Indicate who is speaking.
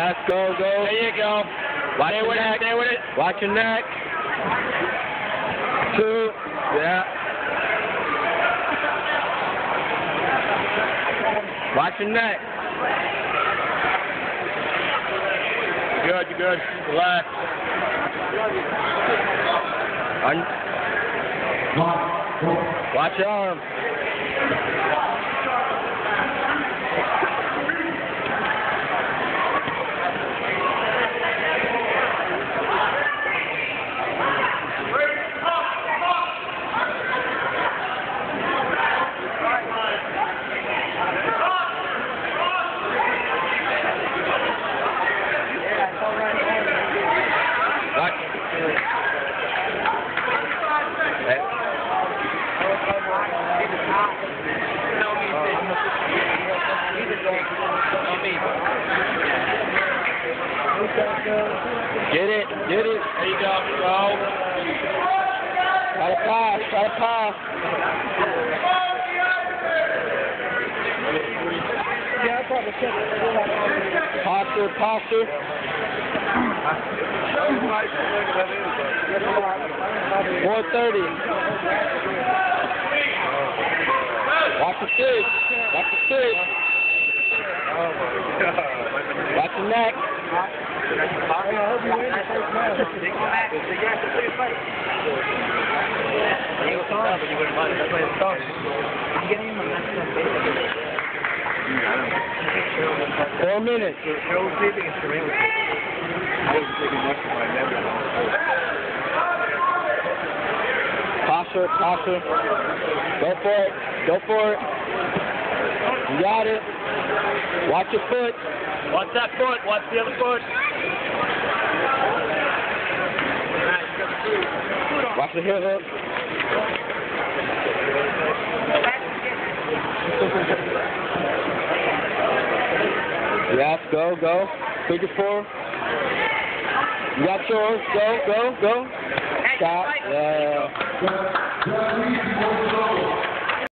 Speaker 1: Yes, go, go.
Speaker 2: There you go.
Speaker 1: Watch
Speaker 2: Stay
Speaker 1: your
Speaker 2: with
Speaker 1: neck.
Speaker 2: it, stay with it.
Speaker 1: Watch your neck. 2. Yeah. Watch your neck.
Speaker 2: You're good, you're good. Relax.
Speaker 1: Watch your arm. Watch. Hey. Get it, get it.
Speaker 2: There you go, go.
Speaker 1: Gotta pass, gotta pass. Posture, posture. $4.30. Watch the stick. Watch the stick. Watch your neck. Four minutes. Posture, posture. Go for it. Go for it. You got it. Watch your foot.
Speaker 2: Watch that foot. Watch the other foot.
Speaker 1: Watch the heel hook. Yes, go, go. Figure 4. You got yours. Go, go, go. Stop. Yeah.